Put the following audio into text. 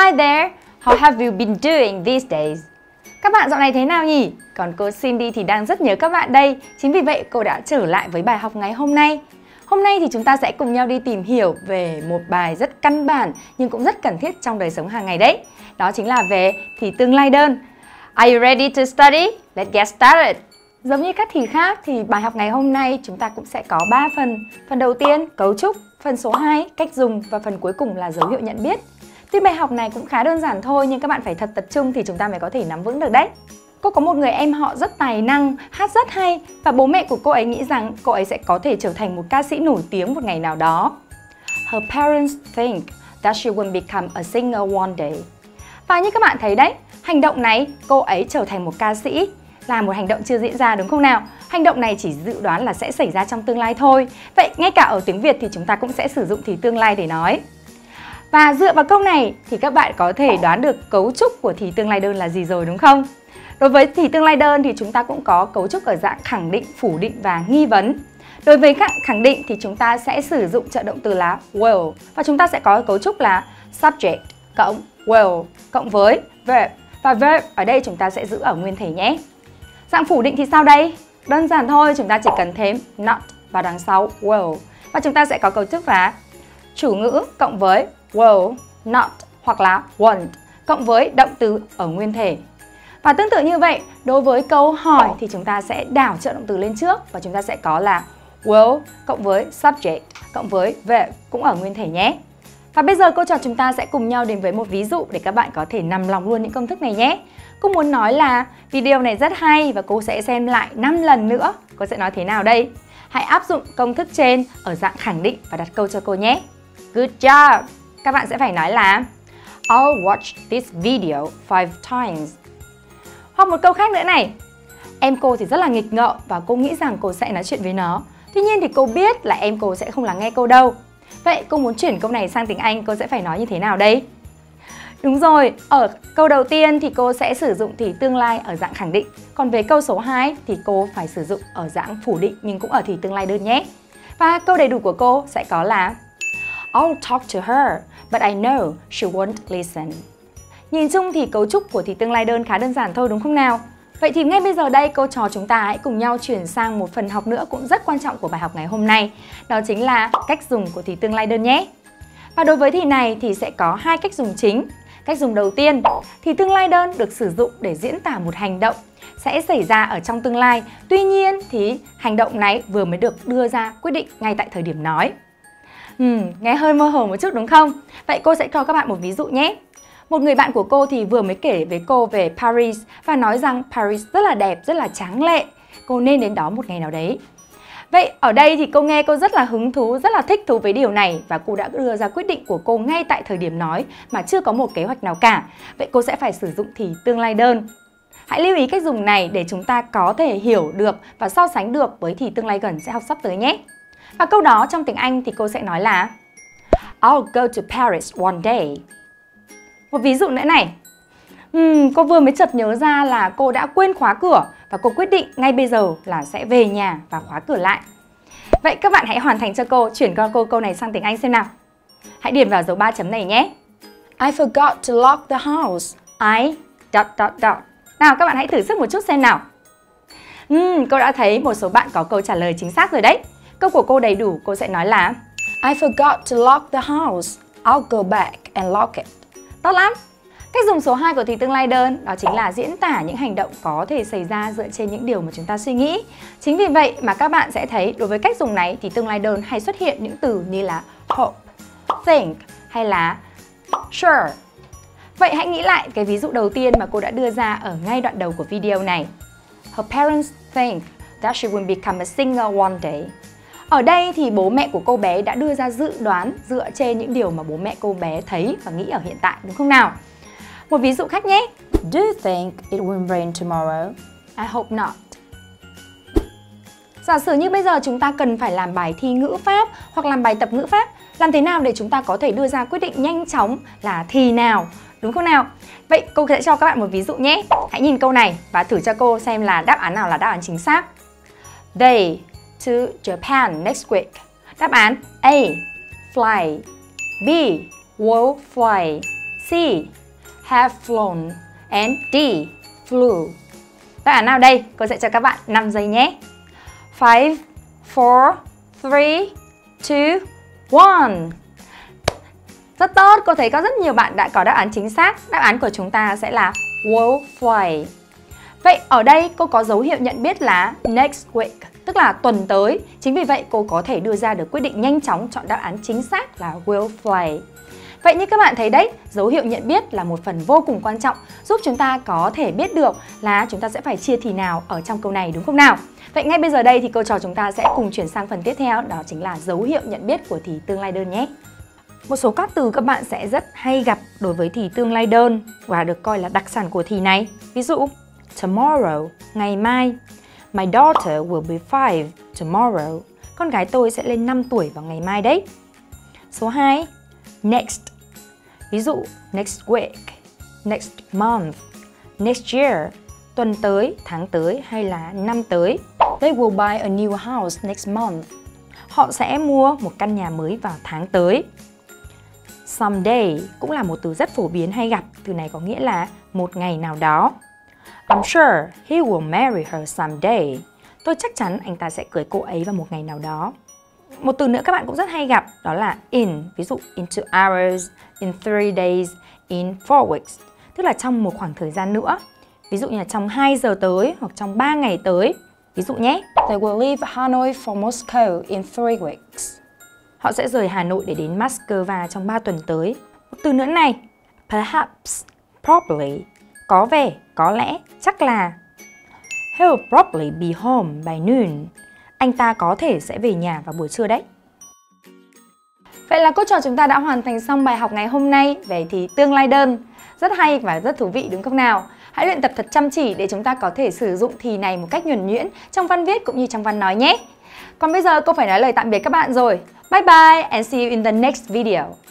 Hi there, how have you been doing these days? Các bạn dạo này thế nào nhỉ? Còn cô Cindy thì đang rất nhớ các bạn đây. Chính vì vậy cô đã trở lại với bài học ngày hôm nay. Hôm nay thì chúng ta sẽ cùng nhau đi tìm hiểu về một bài rất căn bản nhưng cũng rất cần thiết trong đời sống hàng ngày đấy. Đó chính là về thì tương lai đơn. Are you ready to study? Let's get started! Giống như các thì khác thì bài học ngày hôm nay chúng ta cũng sẽ có 3 phần. Phần đầu tiên, cấu trúc, phần số 2, cách dùng và phần cuối cùng là dấu hiệu nhận biết. Tuy bài học này cũng khá đơn giản thôi nhưng các bạn phải thật tập trung thì chúng ta mới có thể nắm vững được đấy. Cô có một người em họ rất tài năng, hát rất hay và bố mẹ của cô ấy nghĩ rằng cô ấy sẽ có thể trở thành một ca sĩ nổi tiếng một ngày nào đó. Her parents think that she will become a singer one day. Và như các bạn thấy đấy, hành động này cô ấy trở thành một ca sĩ là một hành động chưa diễn ra đúng không nào? Hành động này chỉ dự đoán là sẽ xảy ra trong tương lai thôi. Vậy ngay cả ở tiếng Việt thì chúng ta cũng sẽ sử dụng thì tương lai để nói. Và dựa vào câu này thì các bạn có thể đoán được cấu trúc của thì tương lai đơn là gì rồi đúng không? Đối với thì tương lai đơn thì chúng ta cũng có cấu trúc ở dạng khẳng định, phủ định và nghi vấn. Đối với khẳng định thì chúng ta sẽ sử dụng trợ động từ là will và chúng ta sẽ có cấu trúc là subject cộng will cộng với verb. Và verb ở đây chúng ta sẽ giữ ở nguyên thể nhé. Dạng phủ định thì sao đây? Đơn giản thôi, chúng ta chỉ cần thêm not vào đằng sau will. Và chúng ta sẽ có cấu trúc là chủ ngữ cộng với will, not hoặc là won't cộng với động từ ở nguyên thể. Và tương tự như vậy, đối với câu hỏi thì chúng ta sẽ đảo trợ động từ lên trước và chúng ta sẽ có là will cộng với subject cộng với verb cũng ở nguyên thể nhé. Và bây giờ cô trò chúng ta sẽ cùng nhau đến với một ví dụ để các bạn có thể nằm lòng luôn những công thức này nhé. Cô muốn nói là video này rất hay và cô sẽ xem lại 5 lần nữa. Cô sẽ nói thế nào đây? Hãy áp dụng công thức trên ở dạng khẳng định và đặt câu cho cô nhé. Good job! Các bạn sẽ phải nói là I'll watch this video 5 times. Hoặc một câu khác nữa này. Em cô thì rất là nghịch ngợm và cô nghĩ rằng cô sẽ nói chuyện với nó. Tuy nhiên thì cô biết là em cô sẽ không lắng nghe cô đâu. Vậy cô muốn chuyển câu này sang tiếng Anh, cô sẽ phải nói như thế nào đây? Đúng rồi, ở câu đầu tiên thì cô sẽ sử dụng thì tương lai ở dạng khẳng định. Còn về câu số 2 thì cô phải sử dụng ở dạng phủ định nhưng cũng ở thì tương lai đơn nhé. Và câu đầy đủ của cô sẽ có là I'll talk to her, but I know she won't listen. Nhìn chung thì cấu trúc của thì tương lai đơn khá đơn giản thôi đúng không nào? Vậy thì ngay bây giờ đây cô trò chúng ta hãy cùng nhau chuyển sang một phần học nữa cũng rất quan trọng của bài học ngày hôm nay. Đó chính là cách dùng của thì tương lai đơn nhé. Và đối với thì này thì sẽ có 2 cách dùng chính. Cách dùng đầu tiên, thì tương lai đơn được sử dụng để diễn tả một hành động sẽ xảy ra ở trong tương lai. Tuy nhiên thì hành động này vừa mới được đưa ra quyết định ngay tại thời điểm nói. Nghe hơi mơ hồ một chút đúng không? Vậy cô sẽ cho các bạn một ví dụ nhé. Một người bạn của cô thì vừa mới kể với cô về Paris và nói rằng Paris rất là đẹp, rất là tráng lệ. Cô nên đến đó một ngày nào đấy. Vậy ở đây thì cô nghe cô rất là hứng thú, rất là thích thú với điều này và cô đã đưa ra quyết định của cô ngay tại thời điểm nói mà chưa có một kế hoạch nào cả. Vậy cô sẽ phải sử dụng thì tương lai đơn. Hãy lưu ý cách dùng này để chúng ta có thể hiểu được và so sánh được với thì tương lai gần sẽ học sắp tới nhé. Và câu đó trong tiếng Anh thì cô sẽ nói là I'll go to Paris one day. Một ví dụ nữa này. Cô vừa mới chợt nhớ ra là cô đã quên khóa cửa và cô quyết định ngay bây giờ là sẽ về nhà và khóa cửa lại. Vậy các bạn hãy hoàn thành cho cô, chuyển cho cô câu này sang tiếng Anh xem nào. Hãy điền vào dấu 3 chấm này nhé. I forgot to lock the house. I... ... Nào các bạn hãy thử sức một chút xem nào. Cô đã thấy một số bạn có câu trả lời chính xác rồi đấy. Câu của cô đầy đủ, cô sẽ nói là I forgot to lock the house. I'll go back and lock it. Tốt lắm! Cách dùng số 2 của thì tương lai đơn đó chính là diễn tả những hành động có thể xảy ra dựa trên những điều mà chúng ta suy nghĩ. Chính vì vậy mà các bạn sẽ thấy đối với cách dùng này thì tương lai đơn hay xuất hiện những từ như là hope, think hay là sure. Vậy hãy nghĩ lại cái ví dụ đầu tiên mà cô đã đưa ra ở ngay đoạn đầu của video này. Her parents think that she will become a singer one day. Ở đây thì bố mẹ của cô bé đã đưa ra dự đoán dựa trên những điều mà bố mẹ cô bé thấy và nghĩ ở hiện tại đúng không nào? Một ví dụ khác nhé. Do you think it will rain tomorrow? I hope not. Giả sử như bây giờ chúng ta cần phải làm bài thi ngữ pháp hoặc làm bài tập ngữ pháp, làm thế nào để chúng ta có thể đưa ra quyết định nhanh chóng là thì nào, đúng không nào? Vậy cô sẽ cho các bạn một ví dụ nhé. Hãy nhìn câu này và thử cho cô xem là đáp án nào là đáp án chính xác. They to Japan next week. Đáp án A. Fly. B. Will fly. C. have flown. And D, flew. Đáp án nào đây? Cô sẽ cho các bạn 5 giây nhé. 5, 4, 3, 2, 1. Rất tốt, cô thấy có rất nhiều bạn đã có đáp án chính xác. Đáp án của chúng ta sẽ là will fly. Vậy ở đây cô có dấu hiệu nhận biết là next week, tức là tuần tới. Chính vì vậy cô có thể đưa ra được quyết định nhanh chóng chọn đáp án chính xác là will fly. Vậy như các bạn thấy đấy, dấu hiệu nhận biết là một phần vô cùng quan trọng giúp chúng ta có thể biết được là chúng ta sẽ phải chia thì nào ở trong câu này, đúng không nào? Vậy ngay bây giờ đây thì cô trò chúng ta sẽ cùng chuyển sang phần tiếp theo, đó chính là dấu hiệu nhận biết của thì tương lai đơn nhé. Một số các từ các bạn sẽ rất hay gặp đối với thì tương lai đơn và được coi là đặc sản của thì này. Ví dụ, tomorrow, ngày mai. My daughter will be 5 tomorrow. Con gái tôi sẽ lên 5 tuổi vào ngày mai đấy. Số 2, next. Ví dụ, next week, next month, next year, tuần tới, tháng tới hay là năm tới. They will buy a new house next month. Họ sẽ mua một căn nhà mới vào tháng tới. Someday cũng là một từ rất phổ biến hay gặp. Từ này có nghĩa là một ngày nào đó. I'm sure he will marry her someday. Tôi chắc chắn anh ta sẽ cưới cô ấy vào một ngày nào đó. Một từ nữa các bạn cũng rất hay gặp, đó là in. Ví dụ, in 2 hours, in 3 days, in 4 weeks. Tức là trong một khoảng thời gian nữa. Ví dụ như là trong 2 giờ tới hoặc trong 3 ngày tới. Ví dụ nhé, they will leave Hanoi for Moscow in 3 weeks. Họ sẽ rời Hà Nội để đến Moscow trong 3 tuần tới. Một từ nữa này, perhaps, probably, có vẻ, có lẽ, chắc là. He'll probably be home by noon. Anh ta có thể sẽ về nhà vào buổi trưa đấy. Vậy là cô trò chúng ta đã hoàn thành xong bài học ngày hôm nay về thì tương lai đơn. Rất hay và rất thú vị đúng không nào? Hãy luyện tập thật chăm chỉ để chúng ta có thể sử dụng thì này một cách nhuần nhuyễn trong văn viết cũng như trong văn nói nhé. Còn bây giờ cô phải nói lời tạm biệt các bạn rồi. Bye bye and see you in the next video.